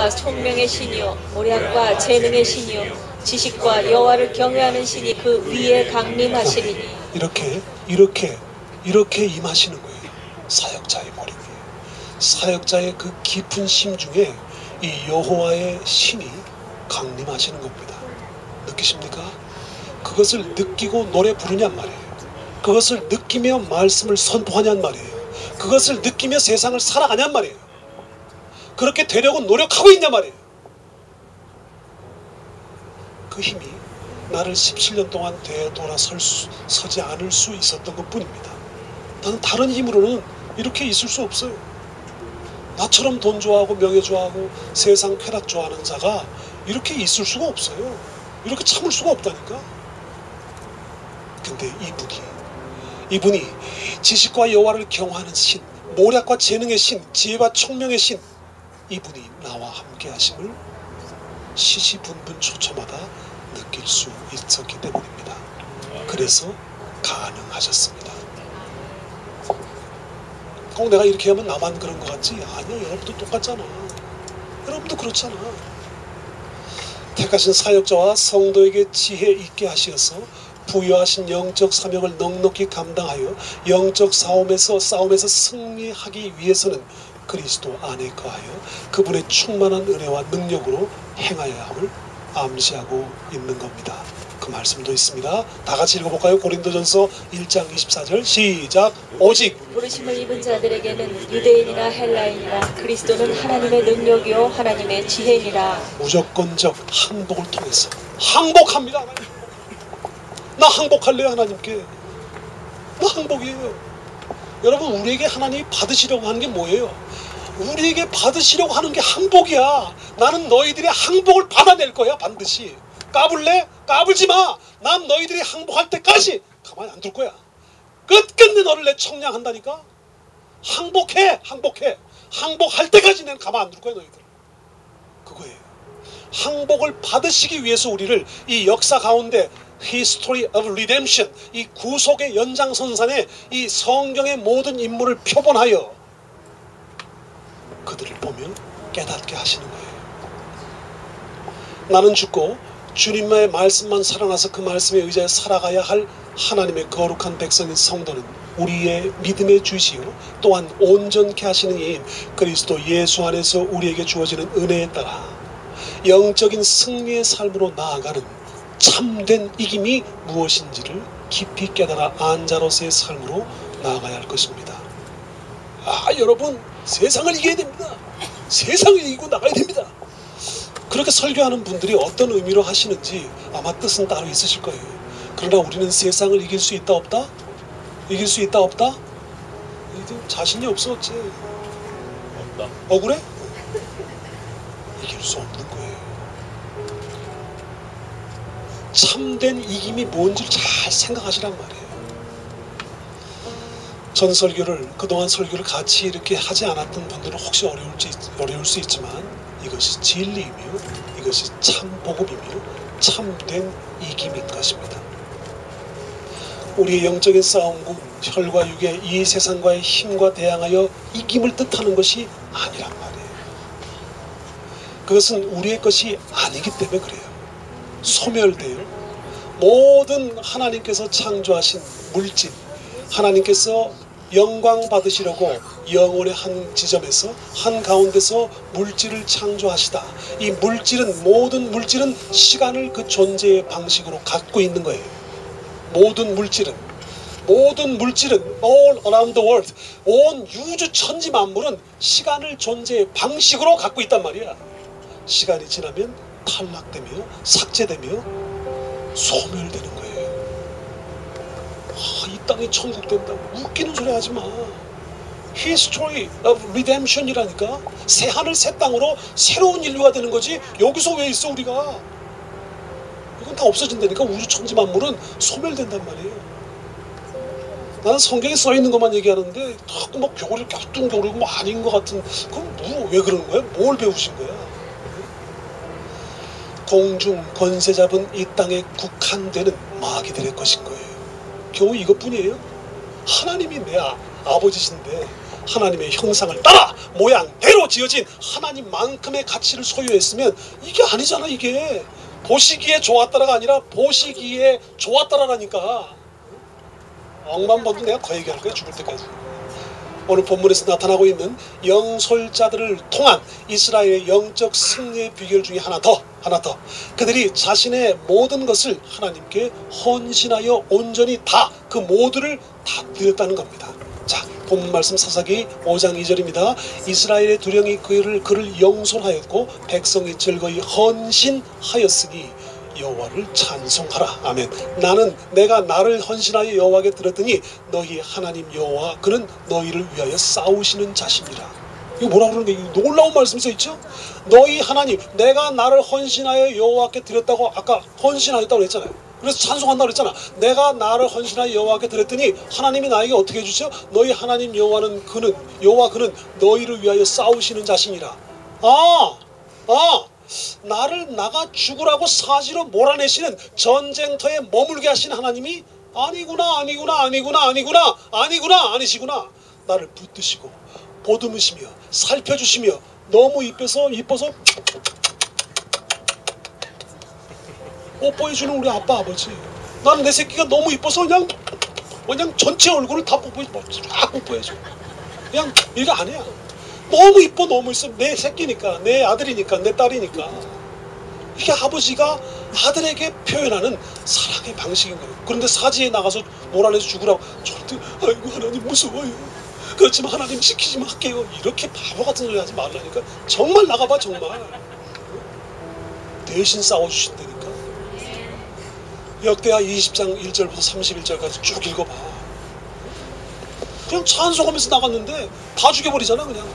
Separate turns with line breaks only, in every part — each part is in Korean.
영광과 총명의 신이요 모략과 재능의 신이요 지식과 여호와를 경외하는 신이 그 위에 강림하시리니.
이렇게 임하시는 거예요. 사역자의 머리 위에. 사역자의 그 깊은 심 중에 이 여호와의 신이 강림하시는 겁니다. 느끼십니까? 그것을 느끼고 노래 부르냔 말이에요. 그것을 느끼며 말씀을 선포하냔 말이에요. 그것을 느끼며 세상을 살아가냔 말이에요. 그렇게 되려고 노력하고 있냔 말이에요. 그 힘이 나를 17년 동안 되돌아서지 않을 수 있었던 것 뿐입니다. 나는 다른 힘으로는 이렇게 있을 수 없어요. 나처럼 돈 좋아하고 명예 좋아하고 세상 쾌락 좋아하는 자가 이렇게 있을 수가 없어요. 이렇게 참을 수가 없다니까. 근데 이분이 지식과 여호와를 경외하는 신, 모략과 재능의 신, 지혜와 총명의 신, 이분이 나와 함께 하심을 시시분분 초초마다 느낄 수 있었기 때문입니다. 그래서 가능하셨습니다. 꼭 내가 이렇게 하면 나만 그런 것 같지? 아니야, 여러분도 똑같잖아. 여러분도 그렇잖아. 택하신 사역자와 성도에게 지혜 있게 하시어서 부여하신 영적 사명을 넉넉히 감당하여 영적 싸움에서 승리하기 위해서는 그리스도 안에 거하여 그분의 충만한 은혜와 능력으로 행하여야 함을 암시하고 있는 겁니다. 그 말씀도 있습니다. 다 같이 읽어볼까요? 고린도전서 1장 24절 시작. 오직
부르심을 입은 자들에게는 유대인이나 헬라인이나 그리스도는 하나님의 능력이요 하나님의 지혜니라.
무조건적 항복을 통해서 항복합니다. 하나님. 나 항복할래요. 하나님께. 나 항복이에요. 여러분, 우리에게 하나님이 받으시려고 하는 게 뭐예요? 우리에게 받으시려고 하는 게 항복이야. 나는 너희들의 항복을 받아낼 거야. 반드시. 까불래? 까불지 마. 난 너희들이 항복할 때까지 가만히 안 둘 거야. 끝끝내 너를 내 청량한다니까. 항복해. 항복할 때까지 난 가만 안 둘 거야. 너희들. 그거예요. 항복을 받으시기 위해서 우리를 이 역사 가운데 History of Redemption, 이 구속의 연장선상에 이 성경의 모든 인물을 표본하여 그들을 보며 깨닫게 하시는 거예요. 나는 죽고 주님의 말씀만 살아나서 그 말씀에 의지하여 살아가야 할 하나님의 거룩한 백성인 성도는 우리의 믿음의 주시요 또한 온전케 하시는 이인 그리스도 예수 안에서 우리에게 주어지는 은혜에 따라 영적인 승리의 삶으로 나아가는 참된 이김이 무엇인지를 깊이 깨달아 안자로서의 삶으로 나아가야 할 것입니다. 여러분, 세상을 이겨야 됩니다. 세상을 이기고 나가야 됩니다. 그렇게 설교하는 분들이 어떤 의미로 하시는지 아마 뜻은 따로 있으실 거예요. 그러나 우리는 세상을 이길 수 있다 없다? 이길 수 있다 없다? 자신이 없어 어째? 없다. 억울해? 이길 수 없는 거예요. 참된 이김이 뭔지를 잘 생각하시란 말이에요. 전 설교를 그동안 설교를 같이 이렇게 하지 않았던 분들은 혹시 어려울 수 있지만 이것이 진리이며 이것이 참 복음이며 참된 이김인 것입니다. 우리의 영적인 싸움은 혈과 육의 이 세상과의 힘과 대항하여 이김을 뜻하는 것이 아니란 말이에요. 그것은 우리의 것이 아니기 때문에 그래요. 소멸돼요. 모든 하나님께서 창조하신 물질, 하나님께서 영광 받으시려고 영혼의 한 지점에서 한가운데서 물질을 창조하시다. 이 물질은, 모든 물질은 시간을 그 존재의 방식으로 갖고 있는 거예요. 모든 물질은 all around the world, 온 유주 천지 만물은 시간을 존재의 방식으로 갖고 있단 말이야. 시간이 지나면 탈락되며 삭제되며 소멸되는 거예요. 이 땅이 천국 된다고 웃기는 소리 하지 마. History of Redemption이라니까. 새 하늘 새 땅으로 새로운 인류가 되는 거지. 여기서 왜 있어 우리가? 이건 다 없어진다니까. 우주 천지 만물은 소멸된단 말이에요. 나는 성경에 써 있는 것만 얘기하는데 자꾸 막 교리를 갸뚱거리고 뭐 아닌 것 같은. 그럼 왜 그러는 거야? 뭘 배우신 거야? 공중 권세 잡은 이 땅에 국한되는 마귀들의 것인 거예요. 겨우 이것뿐이에요? 하나님이 내 아버지신데 하나님의 형상을 따라 모양대로 지어진 하나님만큼의 가치를 소유했으면 이게 아니잖아. 이게 보시기에 좋았다라가 아니라 보시기에 좋았다라니까. 억만 번도 내가 그 얘기할 거야, 죽을 때까지. 오늘 본문에서 나타나고 있는 영솔자들을 통한 이스라엘의 영적 승리의 비결 중에 하나 더. 그들이 자신의 모든 것을 하나님께 헌신하여 온전히 다 그 모두를 다 드렸다는 겁니다. 자, 본문 말씀 사사기 5장 2절입니다. 이스라엘의 두령이 그를 영솔하였고 백성이 즐거이 헌신하였으니 여호와를 찬송하라. 아멘. 내가 나를 헌신하여 여호와께 드렸더니 너희 하나님 여호와 그는 너희를 위하여 싸우시는 자신이라. 이거 뭐라 그러는 거예요? 놀라운 말씀이 써 있죠? 너희 하나님, 내가 나를 헌신하여 여호와께 드렸다고 아까 헌신하였다고 그랬잖아요. 그래서 찬송한다고 그랬잖아. 내가 나를 헌신하여 여호와께 드렸더니 하나님이 나에게 어떻게 해주죠? 너희 하나님 여호와는 그는 너희를 위하여 싸우시는 자신이라. 나를 나가 죽으라고 사지로 몰아내시는 전쟁터에 머물게 하신 하나님이 아니시구나. 나를 붙드시고 보듬으시며 살펴주시며 너무 이뻐서 뽀뽀해주는 우리 아빠 아버지. 나는 내 새끼가 너무 이뻐서 그냥 전체 얼굴을 다 뽀뽀해줘. 그냥 이거 아니야. 너무 이뻐, 너무 있어. 내 새끼니까, 내 아들이니까, 내 딸이니까. 이게 아버지가 아들에게 표현하는 사랑의 방식인 거예요. 그런데 사지에 나가서 몰아내서 죽으라고 절대 아이고 하나님 무서워요. 그렇지만 하나님 시키지만 할게요. 이렇게 바보 같은 소리 하지 말라니까. 정말 나가봐 정말. 대신 싸워주신다니까. 역대하 20장 1절부터 31절까지 쭉 읽어봐. 그냥 찬송하면서 나갔는데 다 죽여버리잖아 그냥.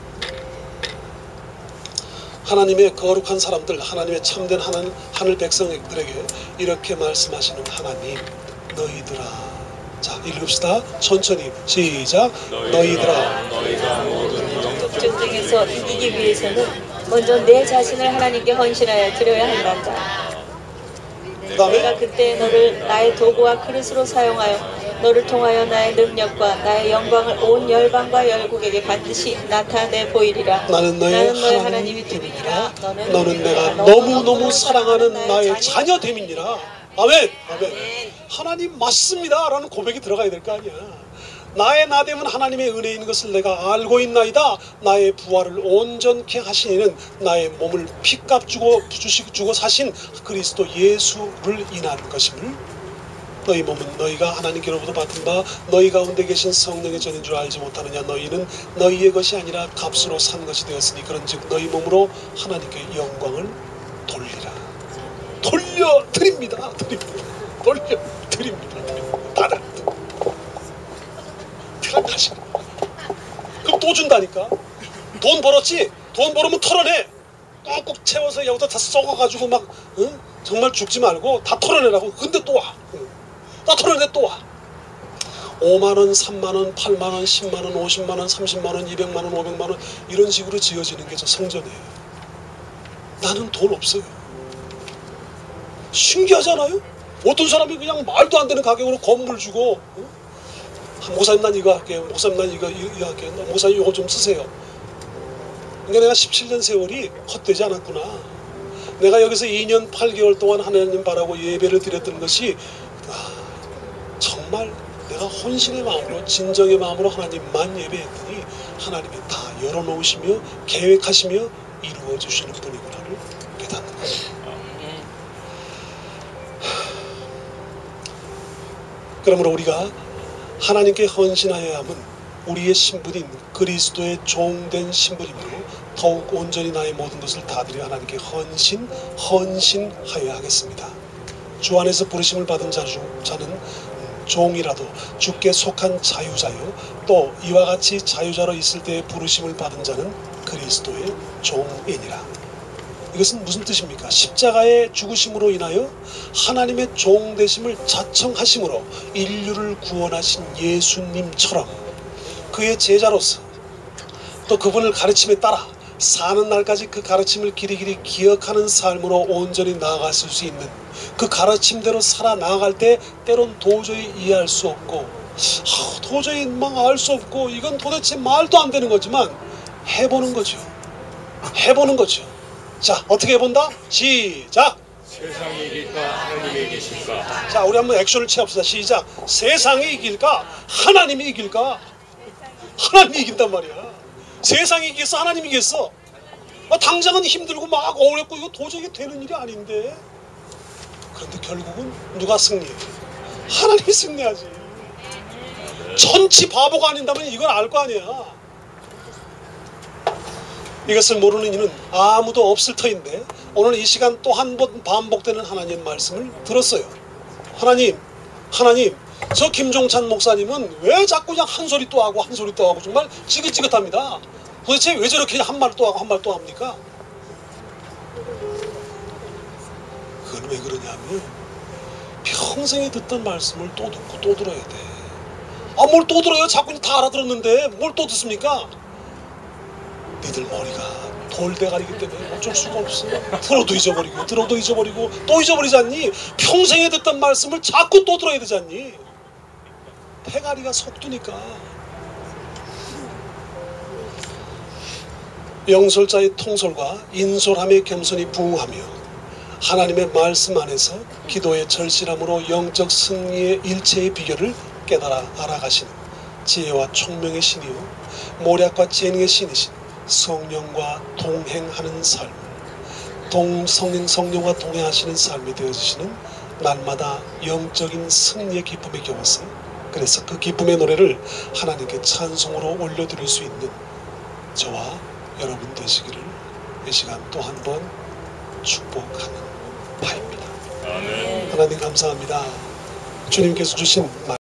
하나님의 거룩한 사람들, 하나님의 참된 하늘 백성들에게 이렇게 말씀하시는 하나님, 너희들아. 자, 읽읍시다. 천천히 시작. 너희들아.
너희가 모든 영적 전쟁에서 이기기 위해서는 먼저 내 자신을 하나님께 헌신하여 드려야 한단다.
그 다음에
내가 그때 너를 나의 도구와 그릇으로 사용하여 너를 통하여 나의 능력과 나의 영광을 온 열방과 열국에게 반드시 나타내 보이리라.
나는 너의 하나님이 됨이니라. 너는 내가 너무너무 사랑하는 나의 자녀 됨이니라. 아멘. 하나님 맞습니다 라는 고백이 들어가야 될 거 아니야. 나의 나됨은 하나님의 은혜인 것을 내가 알고 있나이다. 나의 부활을 온전케 하시는 나의 몸을 피값 주고 사신 그리스도 예수를 인한 것임을 너희 몸은 너희가 하나님께로부터 받은 바 너희 가운데 계신 성령의 전인 줄 알지 못하느냐. 너희는 너희의 것이 아니라 값으로 산 것이 되었으니 그런즉 너희 몸으로 하나님께 영광을 돌려드립니다. 받아. 다시. 그럼 또 준다니까. 돈 벌었지? 돈 벌으면 털어내. 꾹꾹 채워서 여기다 다 썩어가지고 막 정말 죽지 말고 다 털어내라고. 근데 또 와. 다 털어내 또 와. 5만원, 3만원, 8만원, 10만원, 50만원, 30만원, 200만원, 500만원 이런 식으로 지어지는 게 저 성전이에요. 나는 돈 없어요. 신기하잖아요? 어떤 사람이 그냥 말도 안 되는 가격으로 건물 주고 목사님 난 이거 할게요. 목사님 난 이거 할게요. 목사님 이거 좀 쓰세요. 그러니까 내가 17년 세월이 헛되지 않았구나. 내가 여기서 2년 8개월 동안 하나님 바라고 예배를 드렸던 것이 정말 내가 헌신의 마음으로 진정의 마음으로 하나님만 예배했더니 하나님이 다 열어놓으시며 계획하시며 이루어주시는 분이구나를 깨닫는 거예요. 그러므로 우리가 하나님께 헌신하여야 함은 우리의 신분인 그리스도의 종된 신분이므로 더욱 온전히 나의 모든 것을 다 드려 하나님께 헌신하여야 하겠습니다. 주 안에서 부르심을 받은 자는 종이라도 주께 속한 자유자요 또 이와 같이 자유자로 있을 때에 부르심을 받은 자는 그리스도의 종이니라. 이것은 무슨 뜻입니까? 십자가의 죽으심으로 인하여 하나님의 종 되심을 자청하심으로 인류를 구원하신 예수님처럼 그의 제자로서 또 그분을 가르침에 따라 사는 날까지 그 가르침을 길이길이 기억하는 삶으로 온전히 나아갔을 수 있는 그 가르침대로 살아나갈 때 때론 도저히 이해할 수 없고 도저히 막 알 수 없고 이건 도대체 말도 안 되는 거지만 해보는 거죠. 해보는 거죠. 자, 어떻게 해본다? 시작!
세상이 이길까 하나님이 이기실까?
자, 우리 한번 액션을 취합시다. 시작! 세상이 이길까? 하나님이 이길까? 하나님이 이긴단 말이야. 세상이 이기겠어? 하나님이 이기겠어? 당장은 힘들고 막 어렵고 이거 도저히 되는 일이 아닌데, 그런데 결국은 누가 승리해? 하나님이 승리하지. 천치 바보가 아닌다면 이걸 알 거 아니야. 이것을 모르는 이는 아무도 없을 터인데, 오늘 이 시간 또 한 번 반복되는 하나님의 말씀을 들었어요. 하나님, 저 김종찬 목사님은 왜 자꾸 그냥 한 소리 또 하고 한 소리 또 하고 정말 지긋지긋합니다. 도대체 왜 저렇게 한 말 또 하고 한 말 또 합니까? 그건 왜 그러냐면 평생에 듣던 말씀을 또 듣고 또 들어야 돼. 뭘 또 들어요? 자꾸 다 알아들었는데 뭘 또 듣습니까? 니들 머리가 돌대가리기 때문에 어쩔 수가 없어. 들어도 잊어버리고 또 잊어버리지 않니? 평생에 듣던 말씀을 자꾸 또 들어야 되지 않니? 대가리가 속두니까. 영솔자의 통솔과 인솔함의 겸손이 부응하며 하나님의 말씀 안에서 기도의 절실함으로 영적 승리의 일체의 비결을 깨달아 알아가시는 지혜와 총명의 신이요 모략과 재능의 신이신 성령과 동행하는 삶, 성령과 동행하시는 삶이 되어주시는 날마다 영적인 승리의 기쁨에 겨워서, 그래서 그 기쁨의 노래를 하나님께 찬송으로 올려드릴 수 있는 저와 여러분 되시기를 이 시간 또 한 번 축복하는 바입니다.
아멘.
하나님 감사합니다. 주님께서 주신